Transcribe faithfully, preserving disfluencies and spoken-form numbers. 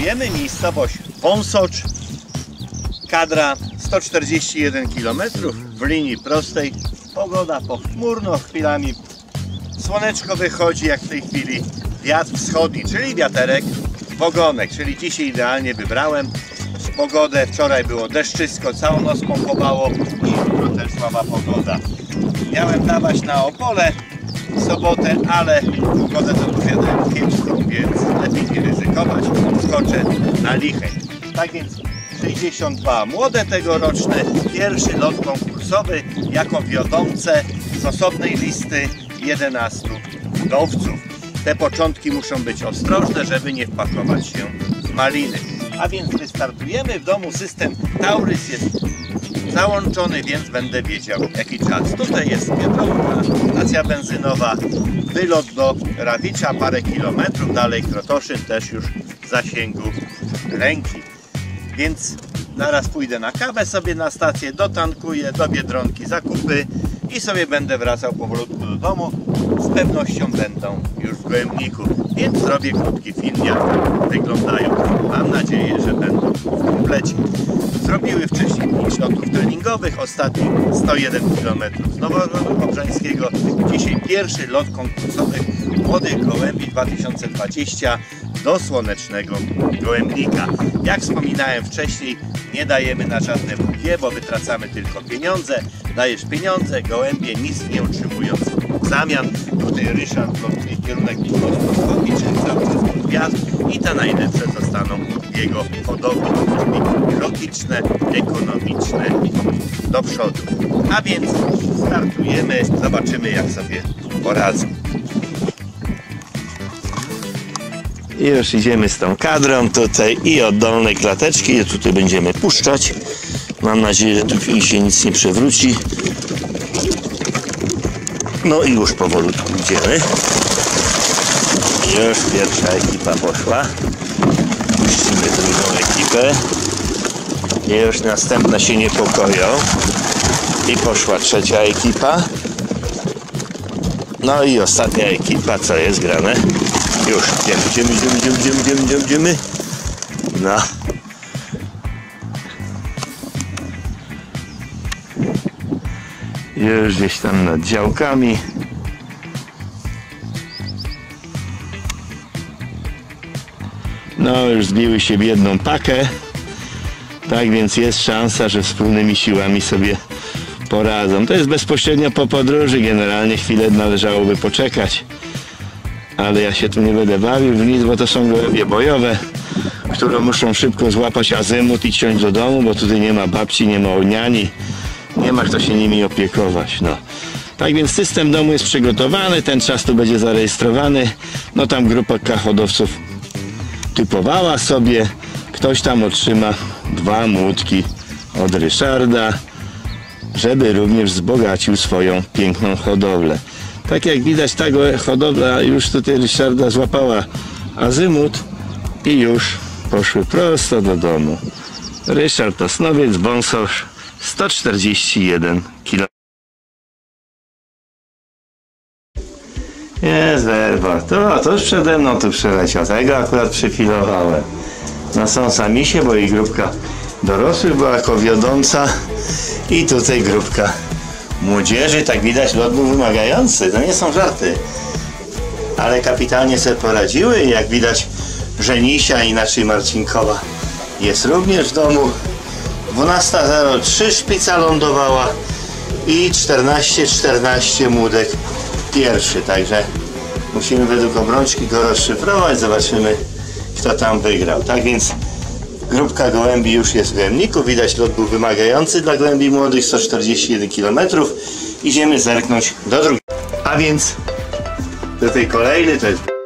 Startujemy, miejscowość Wąsocz, kadra sto czterdzieści jeden kilometrów w linii prostej. Pogoda pochmurno, chwilami słoneczko wychodzi, jak w tej chwili wiatr wschodni, czyli wiaterek w ogonek, czyli dzisiaj idealnie wybrałem pogodę. Wczoraj było deszczysko, całą noc pompowało i jutro też słaba pogoda. Miałem dawać na Opole w sobotę, ale pogodę zapowiadałem kiepską, więc lepiej nie ryzykować. Skoczę na Licheń. Tak więc sześćdziesiąt dwa młode tegoroczne, pierwszy lot konkursowy jako wiodące z osobnej listy jedenastu hodowców. Te początki muszą być ostrożne, żeby nie wpakować się w maliny. A więc wystartujemy. W domu system Taurus jest załączony, więc będę wiedział, jaki czas. Tutaj jest Piotrowka, stacja benzynowa, wylot do Rawicza, parę kilometrów dalej Krotoszyn, też już w zasięgu ręki. Więc zaraz pójdę na kawę sobie na stację, dotankuję, do Biedronki zakupy i sobie będę wracał powolutku do domu. Z pewnością będą już w Gołębniku, więc zrobię krótki film, jak wyglądają. Mam nadzieję, że będą w komplecie. Zrobiły wcześniej pięć lotów treningowych, ostatni sto jeden kilometrów z Nowogrodu Kobrzańskiego. Dzisiaj pierwszy lot konkursowy młodych gołębi dwa tysiące dwadzieścia do słonecznego Gołębnika. Jak wspominałem wcześniej, nie dajemy na żadne bukie, bo wytracamy tylko pieniądze. Dajesz pieniądze, gołębie nic nie utrzymując w zamian. Tutaj Ryszard lotuje kierunek wschodni, czyli cały czas gwiazd i te najlepsze zostaną w jego hodowli, czyli logiczne, ekonomiczne do przodu. A więc startujemy, zobaczymy, jak sobie poradzą. I już idziemy z tą kadrą tutaj i od dolnej klateczki tutaj będziemy puszczać. Mam nadzieję, że tu się nic nie przewróci. No i już powolutku idziemy. Już pierwsza ekipa poszła. Puścimy drugą ekipę. I już następne się niepokoją. I poszła trzecia ekipa. No i ostatnia ekipa, co jest grane. Już, idziemy, idziemy, idziemy, idziemy, idziemy, idziemy, idziemy. No. Już gdzieś tam nad działkami. No, już zbiły się w jedną pakę. Tak więc jest szansa, że wspólnymi siłami sobie poradzą. To jest bezpośrednio po podróży. Generalnie chwilę należałoby poczekać. Ale ja się tu nie będę bawił w nic, bo to są gołębie bojowe, które muszą szybko złapać azymut i ciąć do domu, bo tutaj nie ma babci, nie ma niani, nie ma kto się nimi opiekować. No. Tak więc system domu jest przygotowany, ten czas tu będzie zarejestrowany. No tam grupa hodowców typowała sobie, ktoś tam otrzyma dwa młódki od Ryszarda, żeby również wzbogacił swoją piękną hodowlę. Tak jak widać, ta hodowla już tutaj Ryszarda złapała azymut i już poszły prosto do domu. Ryszard Osnowiec, Wąsocz, sto czterdzieści jeden kilometrów. Jest werwa. To, to już przede mną tu przeleciał. Tego akurat przyfilowałem. No są samisie, bo i grupka dorosłych była jako wiodąca i tutaj grupka młodzieży. Tak widać, lot był wymagający. To nie są żarty. Ale kapitalnie sobie poradziły. Jak widać, Żenisia, inaczej Marcinkowa, jest również w domu. dwunasta zero trzy szpica lądowała i czternaście czternaście młodek pierwszy. Także musimy według obrączki go rozszyfrować. Zobaczymy, kto tam wygrał. Tak więc grupka gołębi już jest w Gołębniku. Widać, lot był wymagający dla gołębi młodych, sto czterdzieści jeden kilometrów. Idziemy zerknąć do drugiej. A więc do tej kolejny to jest